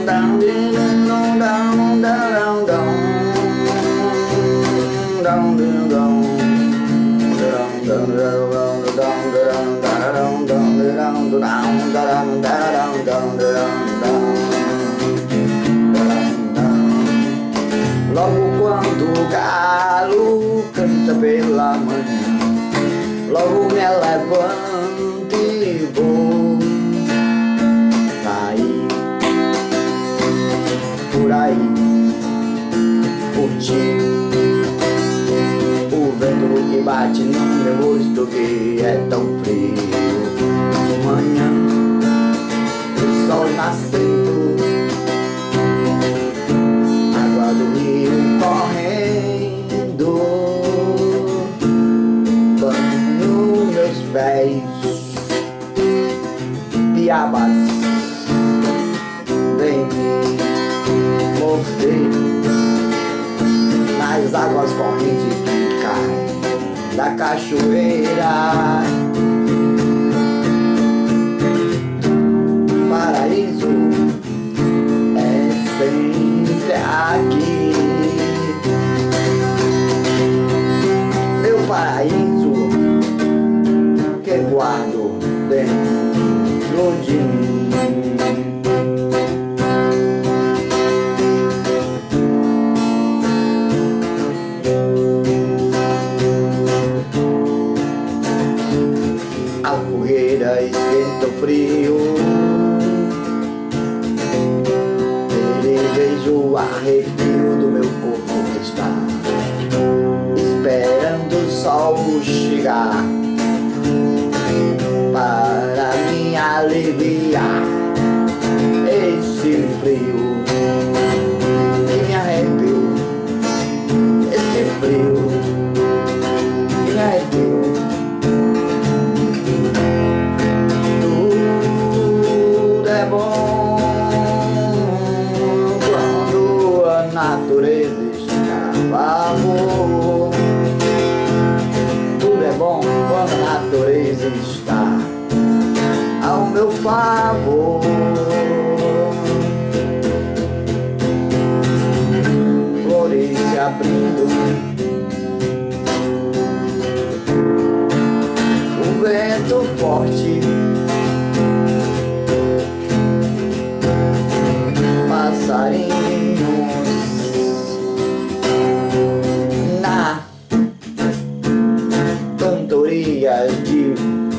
Logo quando o galo canta pela manhã, logo me levanto e vou sair por aí, curtir o vento que bate no meu rosto que é tão frio. Manhã, o sol nascendo, água do rio correndo, banho meus pés, piabas vem me morder nas águas correntes que caem da cachoeira. Paraíso é sempre aqui, meu paraíso que guardo dentro de mim. A fogueira esquenta o frio, vejo o arrepio do meu corpo que está esperando o sol chegar para me aliviar esse frio que me arrepiou, esse frio que me arrepiou. Tudo é bom quando a natureza está a favor. Tudo é bom quando a natureza está ao meu favor. Flores se abrindo, o vento forte, passarinhos na cantoria de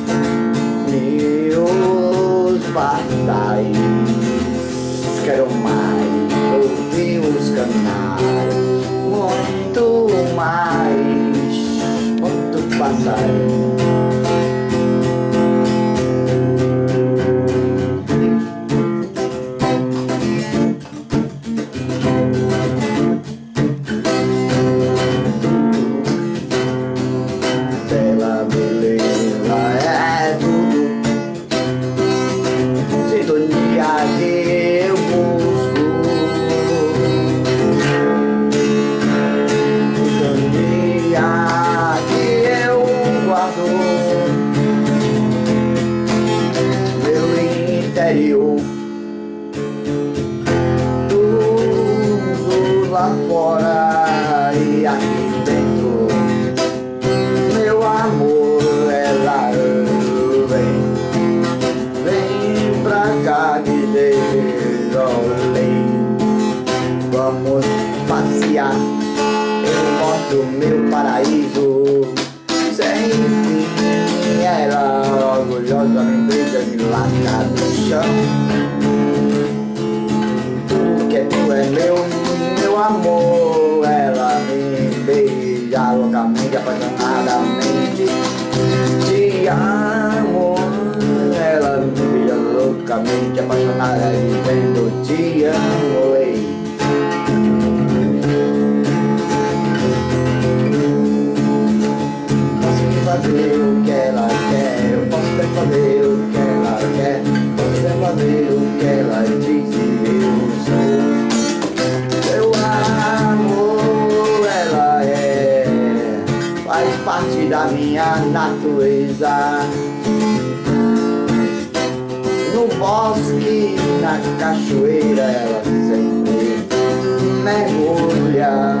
meus pardais. Quero mais ouvir os canais, muito mais, muito passarinho. Tudo lá fora e aqui dentro, meu amor, ela vem pra cá dizer olê. Vamos passear, eu mostro meu paraíso sem fim. Ela orgulhosa me beija, me lasca no chão. Tudo que é tu é meu amor. Ela me beija loucamente, apaixonadamente. Te amo. Ela me beija loucamente, apaixonada, dizendo te amo. Ei. Fazer o que ela quer, eu posso até fazer o que ela quer, posso até fazer o que ela diz e eu sou. Meu amor, ela faz parte da minha natureza. No bosque, na cachoeira ela sempre mergulha.